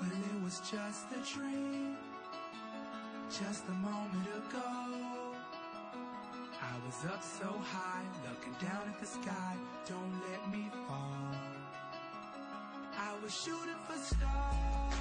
Well, it was just a dream, just a moment ago. I was up so high, looking down at the sky. Don't let me fall. I was shooting for stars.